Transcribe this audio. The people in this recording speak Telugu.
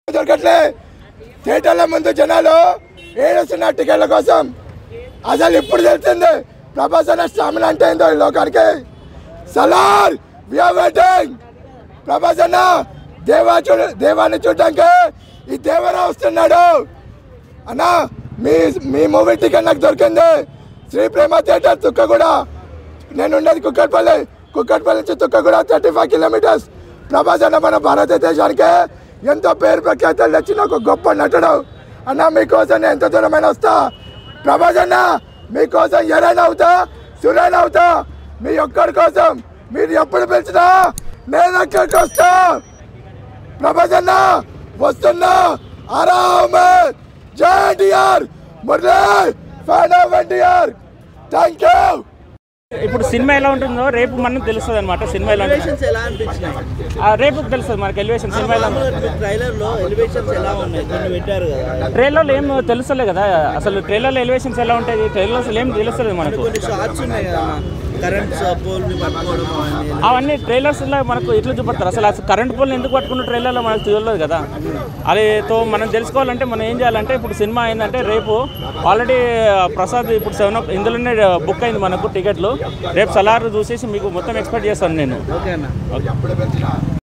దొరకట్లే థియేటర్ల ముందు జనాలు ఏడుస్తున్న టికెట్ల కోసం. అసలు ఇప్పుడు తెలిసింది ప్రభాస్ అన్న స్టామినా అంటే ఏందో ఈ లోకానికి. Salaar we are waiting. Prabhas అన్న దేవాన్ని చూడడానికి ఈ దేవరా వస్తున్నాడు అన్న. మీ మూవీ టికెట్ నాకు దొరికింది. శ్రీ ప్రేమ థియేటర్ తుక్కగూడ. నేను ఉండేది కుక్కట్పల్లి నుంచి తుక్కగూడ 35 కిలోమీటర్స్. ప్రభాస్ అన్న మన భారతదేశానికి ఎంతో పేరు ప్రఖ్యాతలు తెచ్చిన ఒక గొప్ప నటుడు అన్న. మీకోసం నేను ఎంత దూరమైన వస్తా. ప్రభాస్ అన్న మీకోసం ఎరైనా అవుతా, సురైనా అవుతా. మీ ఒక్కడి కోసం మీరు ఎప్పుడు పిలిచినా నేను అక్కడికి వస్తా. ప్రభాస్ అన్న వస్తున్నా. ఆరామే. జై NTR. Murali fan of NTR. Thank you. ఇప్పుడు సినిమా ఎలా ఉంటుందో రేపు మనకు తెలుస్తుంది అనమాట. సినిమా ఎలా రేపు తెలుస్తుంది మనకి. ఎలివేషన్ సినిమా ఎలా ట్రైలర్లో ఏం తెలుస్తలే కదా. అసలు ట్రైలర్లో ఎలివేషన్స్ ఎలా ఉంటాయి, ట్రైలర్స్ ఏం తెలుస్తుంది మనకు. అవన్నీ ట్రైలర్స్లో మనకు ఎట్లా చూపడతారు. అసలు కరెంట్ పోల్ని ఎందుకు పట్టుకున్న ట్రైలర్లో మనకు తెలియదు కదా. అదితో మనం తెలుసుకోవాలంటే మనం ఏం చేయాలంటే, ఇప్పుడు సినిమా అయిందంటే రేపు ఆల్రెడీ ప్రసాద్ ఇప్పుడు 7 ఇందులోనే బుక్ అయింది మనకు టికెట్లు. రేపు సలార్ చూసేసి మీకు మొత్తం ఎక్స్పెక్ట్ చేస్తాను నేను. ఓకే.